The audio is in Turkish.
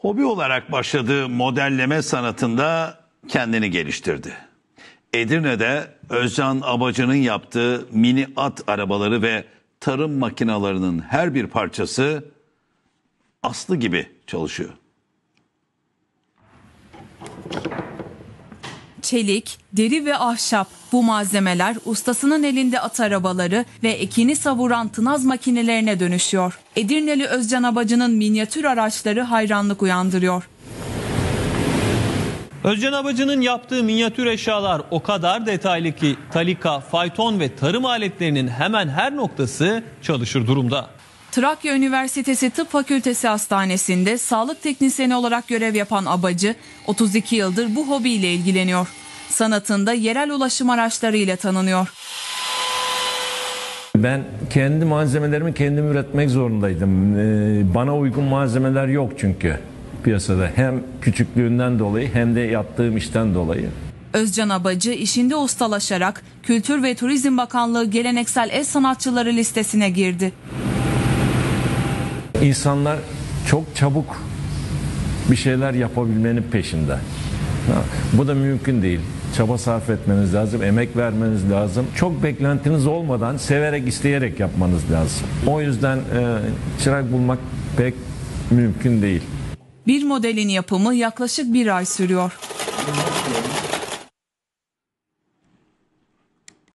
Hobi olarak başladığı modelleme sanatında kendini geliştirdi. Edirne'de Özcan Abacı'nın yaptığı mini at arabaları ve tarım makinalarının her bir parçası aslı gibi çalışıyor. Çelik, deri ve ahşap bu malzemeler ustasının elinde at arabaları ve ekini savuran tınaz makinelerine dönüşüyor. Edirneli Özcan Abacı'nın minyatür araçları hayranlık uyandırıyor. Özcan Abacı'nın yaptığı minyatür eşyalar o kadar detaylı ki talika, fayton ve tarım aletlerinin hemen her noktası çalışır durumda. Trakya Üniversitesi Tıp Fakültesi Hastanesi'nde sağlık teknisyeni olarak görev yapan Abacı 32 yıldır bu hobiyle ilgileniyor. Sanatında yerel ulaşım araçlarıyla tanınıyor. Ben kendi malzemelerimi kendim üretmek zorundaydım. Bana uygun malzemeler yok çünkü piyasada. Hem küçüklüğünden dolayı hem de yaptığım işten dolayı. Özcan Abacı işinde ustalaşarak Kültür ve Turizm Bakanlığı geleneksel el sanatçıları listesine girdi. İnsanlar çok çabuk bir şeyler yapabilmenin peşinde. Bu da mümkün değil. Çaba sarf etmeniz lazım, emek vermeniz lazım. Çok beklentiniz olmadan severek, isteyerek yapmanız lazım. O yüzden çırak bulmak pek mümkün değil. Bir modelin yapımı yaklaşık bir ay sürüyor.